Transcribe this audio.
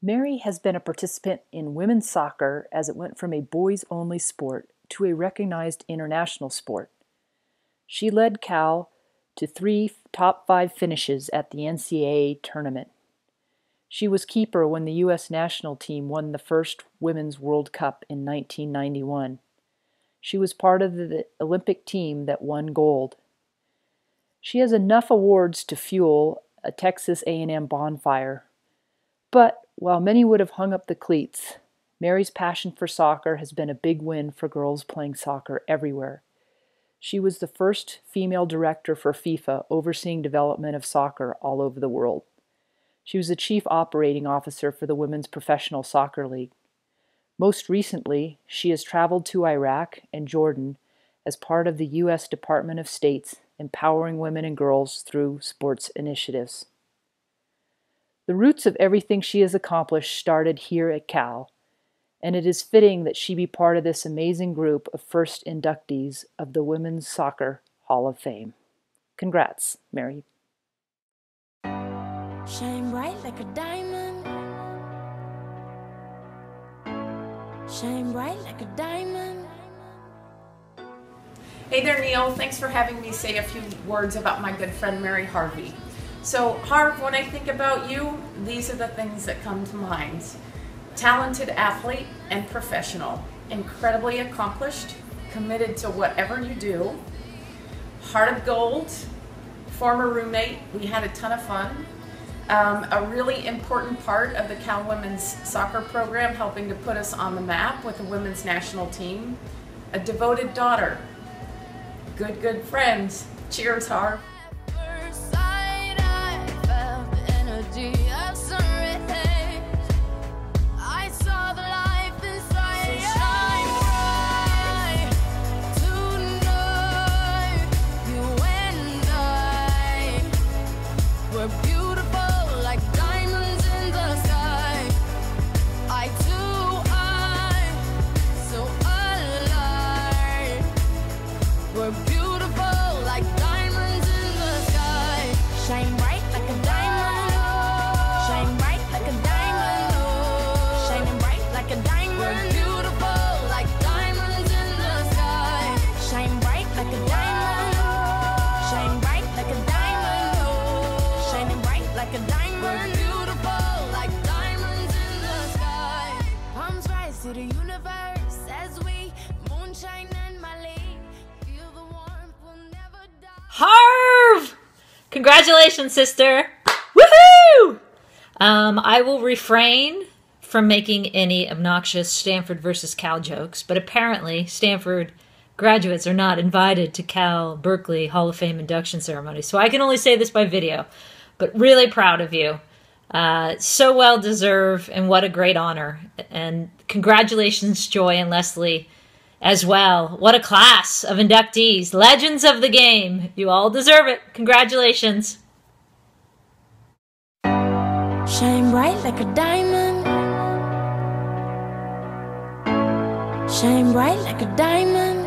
Mary has been a participant in women's soccer as it went from a boys-only sport to a recognized international sport. She led Cal to 3 top 5 finishes at the NCAA tournament. She was keeper when the U.S. national team won the first Women's World Cup in 1991. She was part of the Olympic team that won gold. She has enough awards to fuel a Texas A&M bonfire. But while many would have hung up the cleats, Mary's passion for soccer has been a big win for girls playing soccer everywhere. She was the first female director for FIFA overseeing development of soccer all over the world. She was the chief operating officer for the Women's Professional Soccer League. Most recently, she has traveled to Iraq and Jordan as part of the U.S. Department of State's Empowering Women and Girls Through Sports initiatives. The roots of everything she has accomplished started here at Cal, and it is fitting that she be part of this amazing group of first inductees of the Women's Soccer Hall of Fame. Congrats, Mary. Shine bright like a diamond. Shine bright like a diamond. Hey there, Neil. Thanks for having me say a few words about my good friend Mary Harvey. So, Harv, when I think about you, these are the things that come to mind. Talented athlete and professional, incredibly accomplished, committed to whatever you do, heart of gold, former roommate, we had a ton of fun, a really important part of the Cal Women's Soccer program, helping to put us on the map with the women's national team, a devoted daughter, good friends. Cheers, Harv. To the universe as we moonshine and Malay, feel the warmth will never die. Harv! Congratulations, sister! Woohoo! I will refrain from making any obnoxious Stanford versus Cal jokes, but apparently Stanford graduates are not invited to Cal Berkeley Hall of Fame induction ceremony, so I can only say this by video, but really proud of you. So well deserved, and what a great honor. And congratulations, Joy and Leslie, as well. What a class of inductees, legends of the game. You all deserve it. Congratulations. Shine bright like a diamond. Shine bright like a diamond.